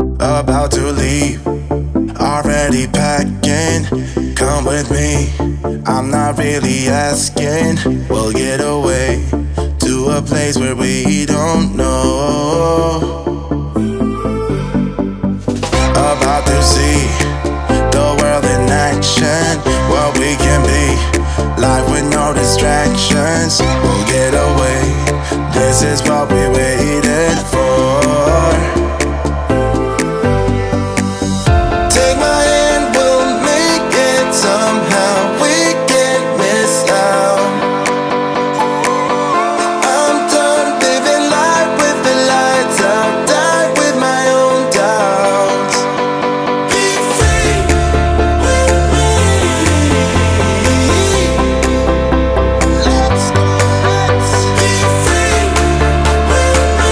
About to leave, already packing. Come with me, I'm not really asking. We'll get away to a place where we don't know. About to see the world in action, what we can be, life with no distractions. We'll get away, this is what we waited for. Take my hand, we'll make it somehow. We can't miss out. I'm done living life with the lights out. Die with my own doubts. Be free with me. Let's go. Let's be free with me.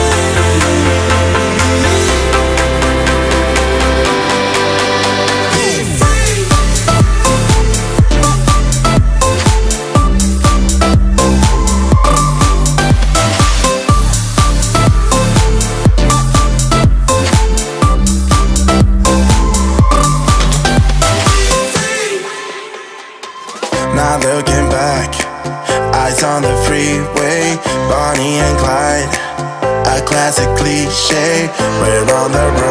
Not looking back, eyes on the freeway, Bonnie and Clyde, a classic cliche. We're on the road.